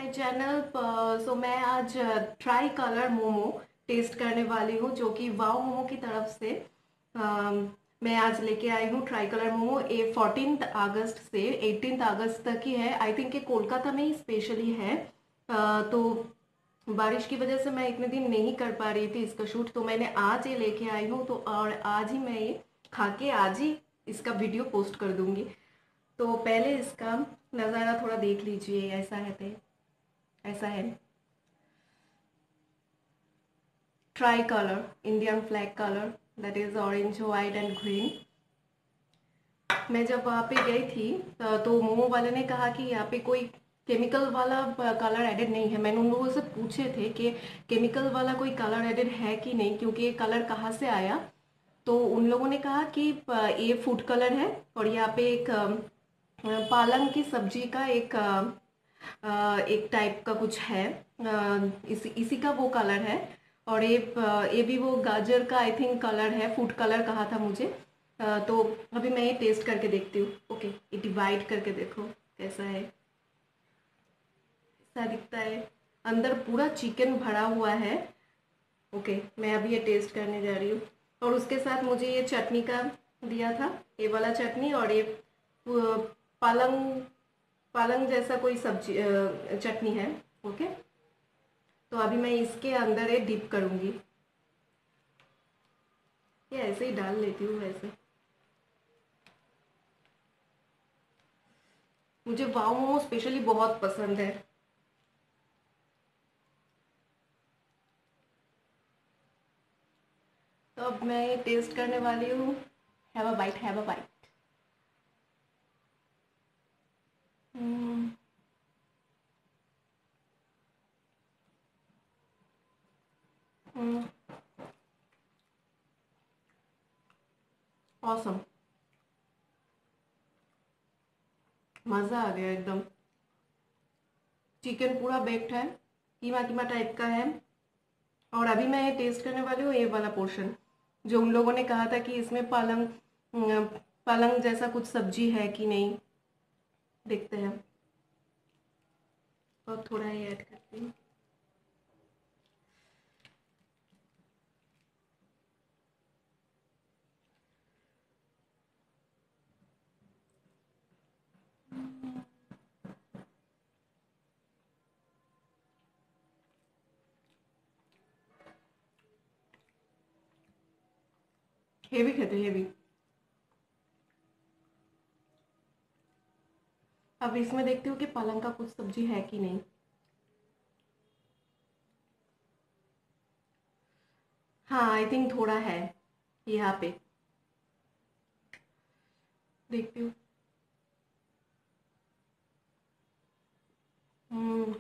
Channel. सो मैं आज try colour momo test करने वाली हूँ, जो कि वाओ मोमो की तरफ से मैं आज लेके आई हूँ। ट्राई कलर मोमो 14 अगस्त से 18 अगस्त तक ही है। आई थिंक ये कोलकाता में ही स्पेशली है। तो बारिश की वजह से मैं इतने दिन नहीं कर पा रही थी इसका शूट, तो मैंने आज ये लेके आई हूँ। तो और आज ही मैं ये खा के आज ही इसका वीडियो पोस्ट कर दूंगी। तो पहले इसका नज़ारा थोड़ा देख लीजिए। ऐसा है tricolour, Indian flag colour, that is orange, white and green. मैं जब वहाँ पे गई थी तो मोमो वाले ने कहा कि यहाँ पे कोई केमिकल वाला कलर एडेड नहीं है। मैंने उन लोगों से पूछे थे कि केमिकल वाला कोई कलर एडेड है कि नहीं, क्योंकि ये कलर कहाँ से आया। तो उन लोगों ने कहा कि ये फूड कलर है और यहाँ पे एक पालंग की सब्जी का एक टाइप का कुछ है, इसी का वो कलर है। और ये भी वो गाजर का आई थिंक कलर है, फूड कलर कहा था मुझे। तो अभी मैं ये टेस्ट करके देखती हूँ। ओके, ये डिवाइड करके देखो कैसा है। ऐसा दिखता है, अंदर पूरा चिकन भरा हुआ है। ओके, मैं अभी ये टेस्ट करने जा रही हूँ। और उसके साथ मुझे ये चटनी का दिया था, ये वाला चटनी, और ये पालंग पालंग जैसा कोई सब्जी चटनी है। ओके, तो अभी मैं इसके अंदर ये डिप करूँगी। ये ऐसे ही डाल लेती हूँ वैसे। मुझे वाओ मोमो स्पेशली बहुत पसंद है। तो अब मैं ये टेस्ट करने वाली हूँ। Have a bite, have a bite. Awesome, मज़ा आ गया एकदम। चिकन पूरा बेक्ड है, कीमा कीमा टाइप का है। और अभी मैं ये टेस्ट करने वाली हूँ ये वाला पोर्शन, जो उन लोगों ने कहा था कि इसमें पालंग जैसा कुछ सब्जी है कि नहीं, देखते हैं। और थोड़ा ही ऐड करती हूँ। हेवी कहते हैं, हेवी। अब इसमें देखती हूँ कि पालंग का कुछ सब्जी है कि नहीं। हाँ, आई थिंक थोड़ा है यहाँ पे, देखती हूँ। हम्म,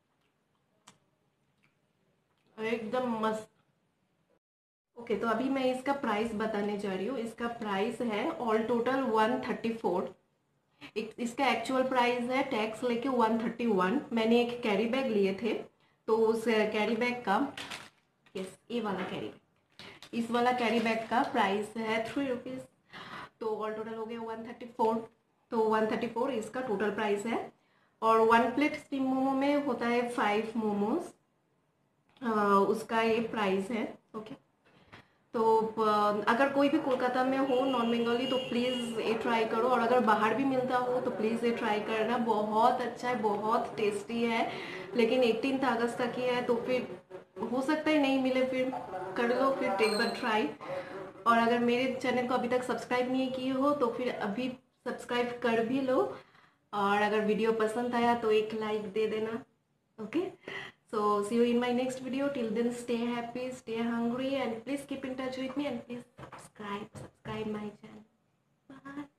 एकदम मस्त। ओके, तो अभी मैं इसका प्राइस बताने जा रही हूँ। इसका प्राइस है ऑल टोटल 134। इसका एक्चुअल प्राइस है टैक्स लेके 131। मैंने एक कैरी बैग लिए थे, तो उस कैरी बैग का, यस ये वाला कैरी बैग, इस वाला कैरी बैग का प्राइस है 3 रुपीज़। तो ऑल टोटल हो गया 134। तो 134 इसका टोटल प्राइस है। और 1 प्लेट स्टीम मोमो में होता है 5 मोमोज, उसका ये प्राइस है। ओके, तो अगर कोई भी कोलकाता में हो नॉन बंगाली तो प्लीज़ ये ट्राई करो, और अगर बाहर भी मिलता हो तो प्लीज़ ये ट्राई करना। बहुत अच्छा है, बहुत टेस्टी है। लेकिन 18 अगस्त तक ही है, तो फिर हो सकता है नहीं मिले, फिर कर लो फिर एक बार ट्राई। और अगर मेरे चैनल को अभी तक सब्सक्राइब नहीं किए हो तो फिर अभी सब्सक्राइब कर भी लो। और अगर वीडियो पसंद आया तो एक लाइक दे देना। Okay, so see you in my next video. Till then, stay happy, stay hungry, and please keep in touch with me, and please subscribe my channel. Bye.